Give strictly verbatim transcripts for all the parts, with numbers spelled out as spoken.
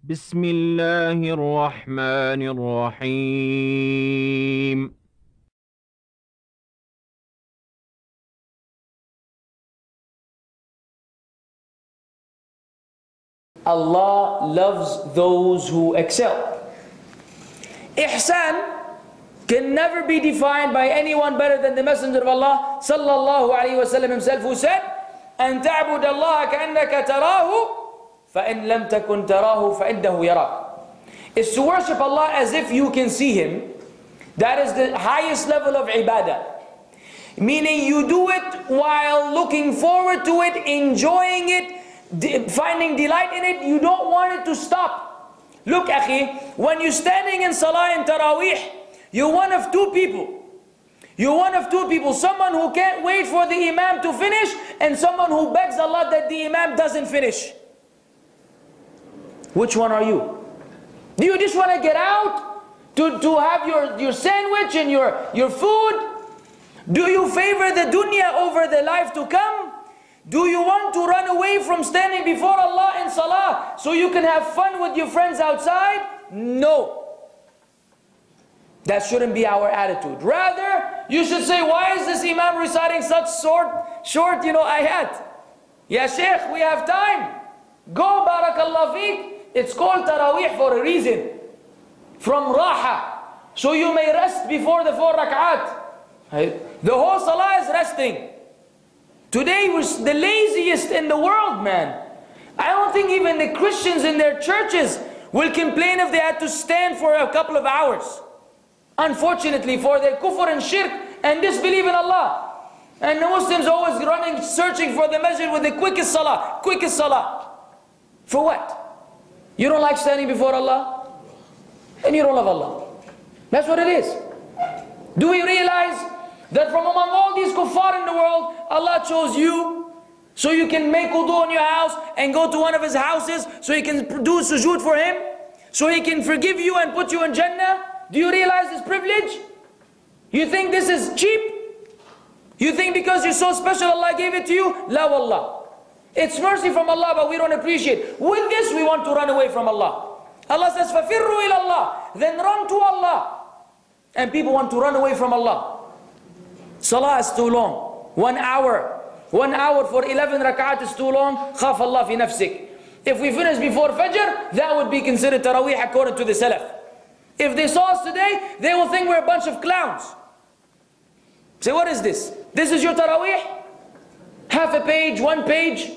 بسم الله الرحمن الرحيم. Allah loves those who excel. Ihsan can never be defined by anyone better than the Messenger of Allah sallallahu alaihi wasallam himself, who said, "أن تعبد الله كأنك تراه فإن لم تكن تراه فإنه يراك." It's to worship Allah as if you can see Him. That is the highest level of ibadah. Meaning you do it while looking forward to it, enjoying it, finding delight in it. You don't want it to stop. Look, akhi, when you're standing in Salah and Taraweeh, you're one of two people. You're one of two people. Someone who can't wait for the Imam to finish, and someone who begs Allah that the Imam doesn't finish. Which one are you? Do you just want to get out to, to have your, your sandwich and your, your food? Do you favor the dunya over the life to come? Do you want to run away from standing before Allah in Salah so you can have fun with your friends outside? No. That shouldn't be our attitude. Rather, you should say, why is this Imam reciting such short, short, you know, ayat? Ya Shaykh, we have time. Go, barakallah feek. It's called Taraweeh for a reason. From Raha. So you may rest before the four rak'at. The whole Salah is resting. Today we're the laziest in the world, man. I don't think even the Christians in their churches will complain if they had to stand for a couple of hours. Unfortunately, for their kufr and shirk and disbelief in Allah. And the Muslims always running, searching for the masjid with the quickest Salah. Quickest Salah. For what? You don't like standing before Allah? And you don't love Allah. That's what it is. Do we realize that from among all these kuffar in the world, Allah chose you so you can make wudu in your house and go to one of His houses so He can do sujood for Him, so He can forgive you and put you in Jannah? Do you realize this privilege? You think this is cheap? You think because you're so special Allah gave it to you? La wallah. It's mercy from Allah, but we don't appreciate. With this, we want to run away from Allah. Allah says, فَفِرُّوا إِلَى اللَّهِ. Then run to Allah. And people want to run away from Allah. Salah is too long. One hour. One hour for eleven rak'at is too long. خَافَ اللَّهِ فِي نَفْسِكَ. If we finish before Fajr, that would be considered Taraweeh according to the Salaf. If they saw us today, they will think we're a bunch of clowns. Say, what is this? This is your Taraweeh? Half a page, one page.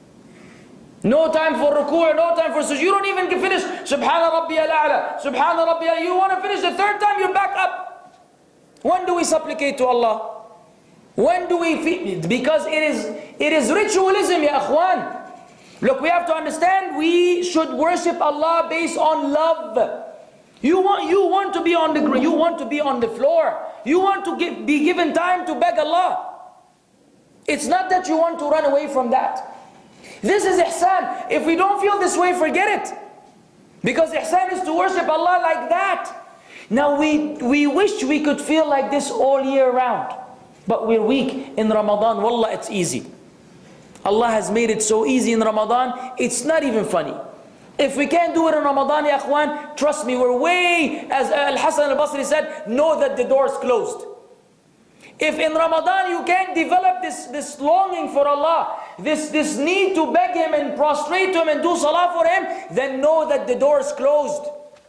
No time for ruku', no time for sujood. You don't even finish Subhana Rabbiyal A'la, Subhana Rabbiyal. You want to finish the third time, you're back up. When do we supplicate to Allah? When do we feel? Because it is, it is ritualism, ya akhwan. Look, we have to understand, we should worship Allah based on love. You want, you want to be on the you want to be on the floor. You want to give, be given time to beg Allah. It's not that you want to run away from that. This is ihsan. If we don't feel this way, forget it. Because ihsan is to worship Allah like that. Now we, we wish we could feel like this all year round. But we're weak in Ramadan. Wallah, it's easy. Allah has made it so easy in Ramadan, it's not even funny. If we can't do it in Ramadan, ya akhwan, trust me, we're way, as Al-Hasan al-Basri said, know that the door is closed. If in Ramadan you can't develop this, this longing for Allah, this, this need to beg Him and prostrate to Him and do salah for Him, then know that the door is closed.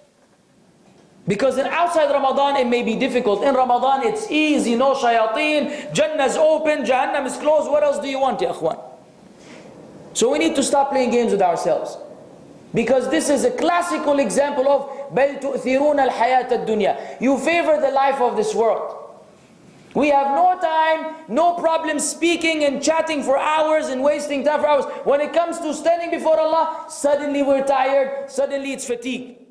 Because in outside Ramadan it may be difficult. In Ramadan it's easy, no shayateen, Jannah is open, Jahannam is closed. What else do you want, ya akhwan? So we need to stop playing games with ourselves. Because this is a classical example of بَلْ تُؤْثِرُونَ الْحَيَاةَ الدُّنْيَا. You favor the life of this world. We have no time, no problem speaking and chatting for hours and wasting time for hours. When it comes to standing before Allah, suddenly we're tired, suddenly it's fatigue.